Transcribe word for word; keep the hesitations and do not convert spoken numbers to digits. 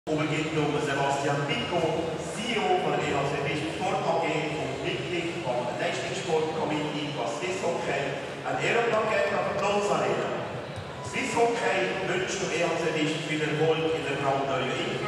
Übergibt nun Sebastian Pico, C E O von der E H C Visp Sport A G und Mitglied von der Leistungssportkomitee von Swiss Hockey, ein Ehrenplakat auf der Bronze Arena. Swiss Hockey wünscht dem E H C Visp viel Erfolg in der brandneuen